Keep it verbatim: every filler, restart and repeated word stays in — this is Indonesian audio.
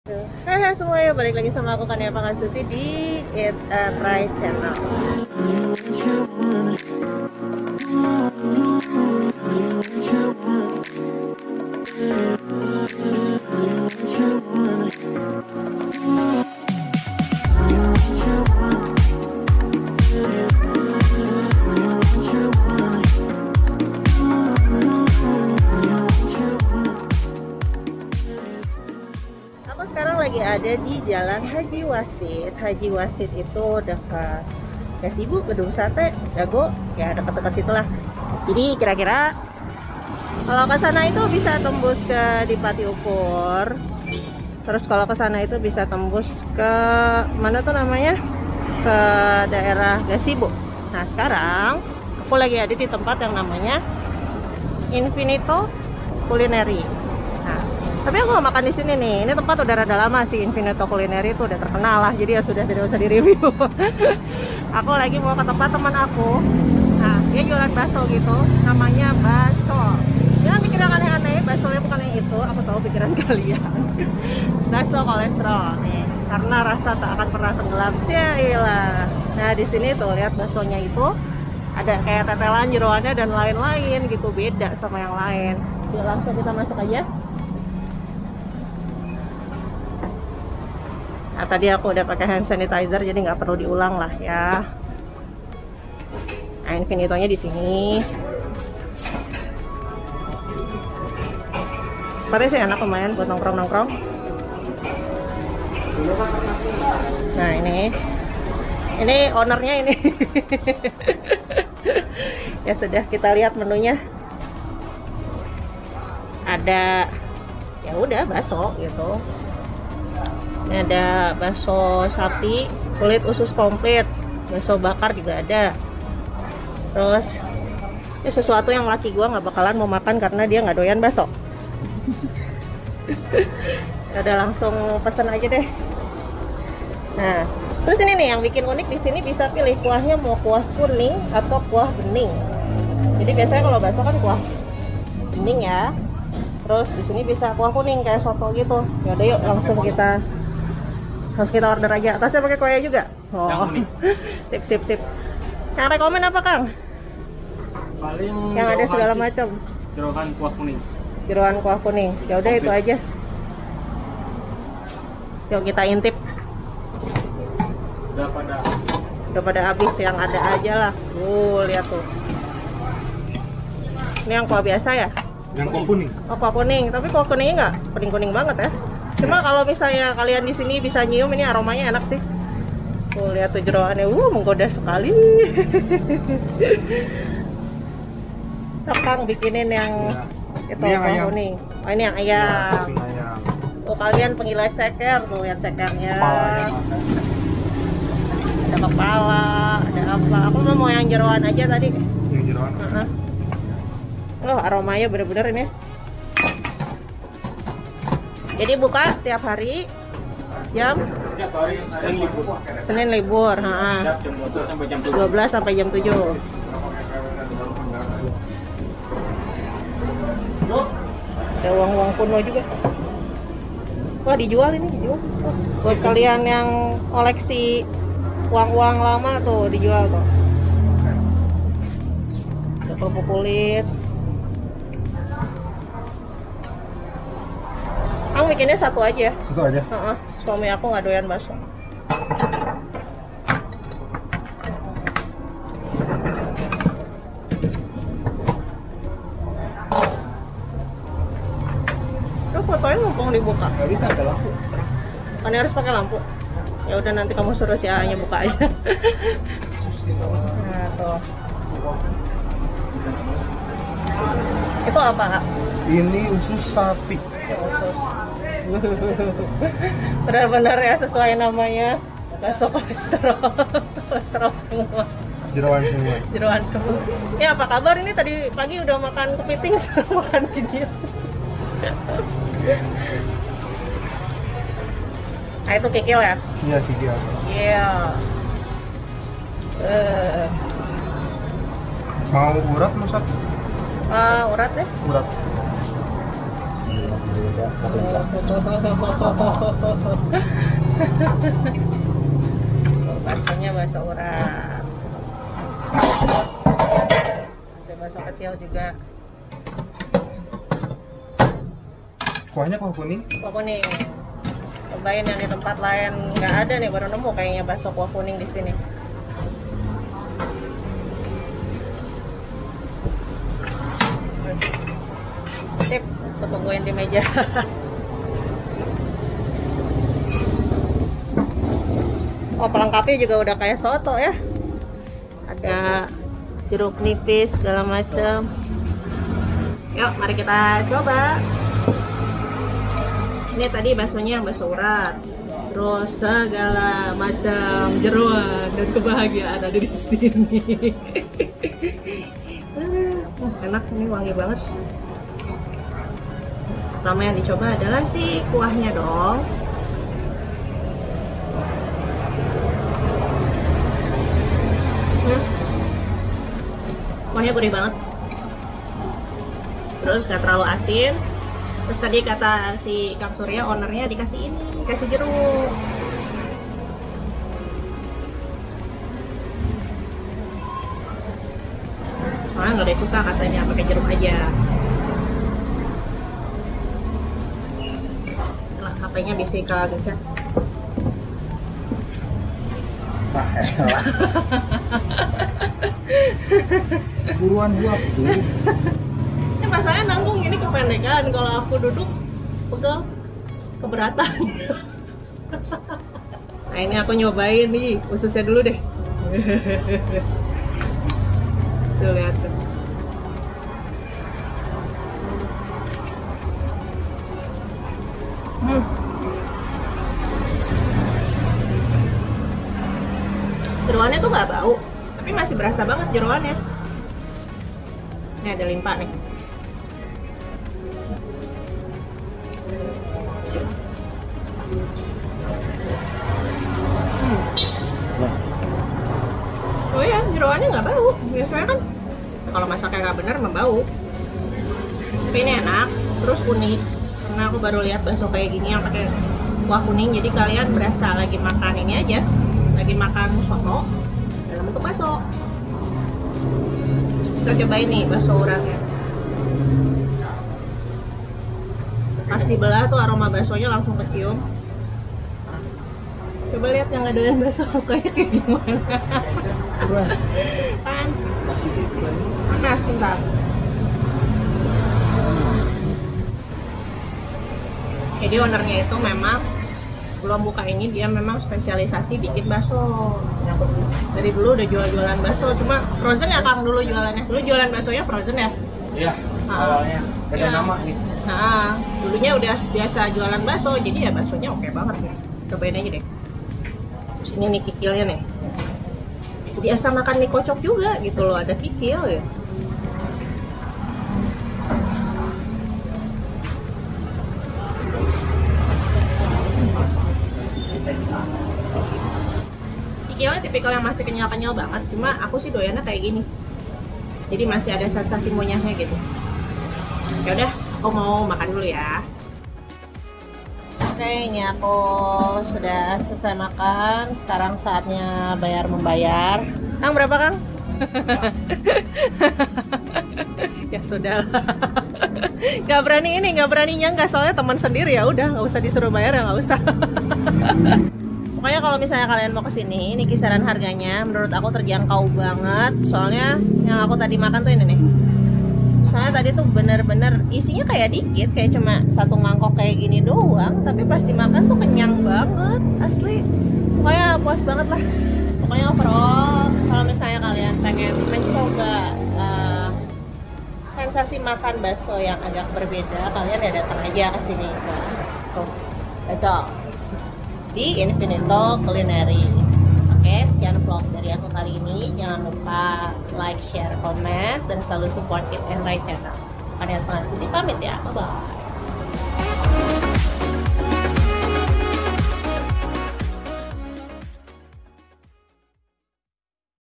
Hai hai semuanya, balik lagi sama aku Kania Pangasuti di Eat and Try Channel. Aku sekarang lagi ada di Jalan Haji Wasit. Haji Wasit itu dekat Gasibu, Gedung Sate, Dago, ya dekat-dekat situ lah. Jadi kira-kira kalau ke sana itu bisa tembus ke Dipati Ukur. Terus kalau ke sana itu bisa tembus ke mana tuh namanya? Ke daerah Gasibu. Nah, sekarang aku lagi ada di tempat yang namanya Infinito Culinary. Nah, tapi aku nggak makan di sini nih. Ini tempat udah rada lama sih, Infinito Culinary itu udah terkenal lah. Jadi ya sudah tidak usah di-review. Aku lagi mau ke tempat teman aku. Nah, dia jualan bakso gitu. Namanya Bakso. Jangan mikir yang aneh-aneh. Baksonya bukan yang itu. Aku tahu pikiran kalian. Bakso kolesterol nih. Karena rasa tak akan pernah tenggelam. Syailah. Nah, di sini tuh lihat baksonya itu ada kayak tetelan, jeroannya dan lain-lain gitu. Beda sama yang lain. Yuk langsung kita masuk aja. Nah, tadi aku udah pakai hand sanitizer jadi nggak perlu diulang lah ya. Nah, Infinitonya di sini. Sepertinya sih enak, lumayan buat nongkrong-nongkrong. Nah, ini ini ownernya ini. Ya sudah, kita lihat menunya. Ada ya udah bakso gitu. Ini ada bakso sapi, kulit usus komplit, bakso bakar juga ada. Terus ini sesuatu yang laki gua nggak bakalan mau makan karena dia nggak doyan bakso. Udah langsung pesan aja deh. Nah, terus ini nih yang bikin unik di sini bisa pilih kuahnya mau kuah kuning atau kuah bening. Jadi biasanya kalau bakso kan kuah bening ya. Terus di sini bisa kuah kuning kayak soto gitu. Yaudah yuk langsung kita harus kita order aja. Tasnya pakai kue juga. Oh, sip sip sip. Yang rekomen apa Kang? Paling Yang ada segala macam. jeroan kuah kuning. Jeroan kuah kuning. Ya udah itu aja. Yuk kita intip. Udah pada Udah pada habis, yang ada aja lah. Tuh lihat tuh. Ini yang kuah biasa ya? Yang kuah kuning. Oh, kuah kuning. Tapi kuah kuningnya nggak kuning kuning banget ya. Cuma kalau misalnya kalian di sini bisa nyium, ini aromanya enak sih. Tuh lihat tuh jeroannya, uh menggoda sekali. Kang bikinin yang Ya. itu Ini yang kuah ayam. kuning. Oh ini yang Ya, ayam. topping ayam. Oh kalian penggila ceker tuh, yang cekernya. Kepalanya mana? Ada kepala, ada apa? Aku mah mau yang jeroan aja tadi. Yang jeroan. Uh-huh. Oh aromanya bener-bener ini. Jadi buka tiap hari jam tiap hari Senin libur. Senin libur, ha-ha. Tiap jam dua belas sampai jam tujuh. dua belas sampai jam tujuh. Ada uang-uang kuno juga. Wah dijual ini, dijual. Wah, buat kalian yang koleksi uang-uang lama tuh dijual tuh. Ada kerupuk kulit. Aku bikinnya satu aja. Satu aja. Heeh, suami aku nggak doyan bakso. Lu fotonya mumpung dibuka. Gak bisa ada lampu. Kan harus pakai lampu. Ya udah nanti kamu suruh si A-nya buka aja. Nah, tuh. Itu apa, Kak? Ini usus sapi. Benar-benar ya sesuai namanya. Bakso kolesterol. Kolesterol semua. Jeroan semua. Jeroan semua. Ya apa kabar ini tadi pagi udah makan kepiting sekarang makan biji. Nah itu kikil ya? Iya, tiga. Iya. Eh, Mau urat mau satu? uh, urat deh. Urat. Baksonya bakso urat, ada bakso kecil juga. Kuahnya kuah kuning. Kuah kuning. Cobain yang di tempat lain nggak ada nih, baru nemu kayaknya bakso kuah kuning di sini. Sip, aku tungguin di meja. Oh, pelengkapnya juga udah kayak soto ya. Ada jeruk nipis segala macam. Yuk, mari kita coba. Ini tadi baksonya yang bakso urat. Terus segala macam jeroan dan kebahagiaan ada di sini. Uh, enak, ini wangi banget. Pertama yang dicoba adalah si kuahnya dong. Hmm. Kuahnya gurih banget. Terus gak terlalu asin. Terus tadi kata si Kang Surya, ownernya dikasih ini, dikasih jeruk. Soalnya nggak ada yang suka katanya pakai jeruk aja. Lah, H P-nya bisik lagi kan? Nah, elah. Buruan buat sih. Ini masalahnya nanggung ini kependekan. Kalau aku duduk pegel keberatan. Nah, ini aku nyobain nih ususnya dulu deh. Tuh, lihat tuh. Hmm. Jeroannya tuh nggak bau, tapi masih berasa banget jeroannya. Ini ada limpa nih. Hmm. Oh iya, jeroannya nggak bau. Biasanya kan kalau masaknya nggak bener membau. Tapi ini enak, terus unik. Karena aku baru lihat bakso kayak gini yang pakai kuah kuning, jadi kalian berasa lagi makan ini aja, lagi makan soto dalam bentuk bakso. Kita cobain nih bakso uratnya. Pas dibelah tuh aroma baksonya langsung kecium. Coba lihat yang adonan bakso kayak gimana. Pan. Panas, bentar. Jadi ownernya itu memang belum buka ini, dia memang spesialisasi bikin bakso. Dari dulu udah jual-jualan bakso, cuma frozen ya Kang dulu jualannya. Dulu jualan baksonya frozen ya? Iya, Nah, awalnya beda ya. nama nih. Nah, dulunya udah biasa jualan bakso, jadi ya baksonya oke banget nih. Cobain aja deh. Terus ini nih kikilnya nih. Biasa makan mie kocok juga gitu loh, ada kikil ya. Kikilnya tipikal yang masih kenyal-kenyal banget, cuma aku sih doyannya kayak gini. Jadi masih ada sensasi munyahnya gitu. Ya udah, aku mau makan dulu ya. Oke, ini aku sudah selesai makan. Sekarang saatnya bayar membayar. Kang berapa Kang? Ya sudah. Gak berani ini, gak berani nyangka soalnya teman sendiri, ya udah, nggak usah disuruh bayar ya nggak usah. Pokoknya kalau misalnya kalian mau kesini, ini kisaran harganya menurut aku terjangkau banget. Soalnya yang aku tadi makan tuh ini nih. Soalnya tadi tuh bener-bener isinya kayak dikit, kayak cuma satu mangkok kayak gini doang, tapi pas dimakan tuh kenyang banget, asli. Pokoknya puas banget lah. Pokoknya overall, kalau misalnya kalian pengen mencoba uh, sensasi makan bakso yang agak berbeda, kalian ya datang aja ke sini. Nah, tuh, cocok di Infinito Culinary. Oke, sekian vlog dari aku kali ini. Jangan lupa like, share, comment, dan selalu support Keep and Right channel. Kalian Pangastiti pamit ya, bye bye.